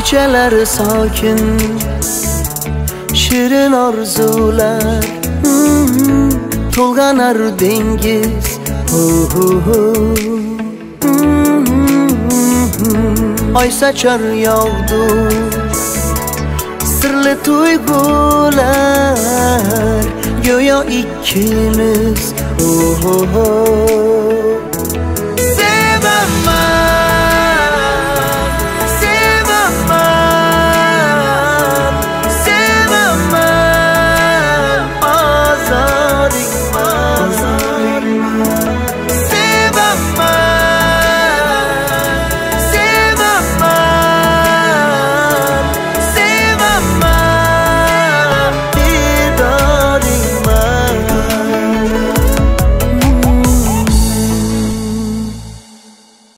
Kechalar sakin, shirin orzular, to'lg'anar dengiz. Oy sochar yog'du sirli tuyg'ular, go'yo ikkimiz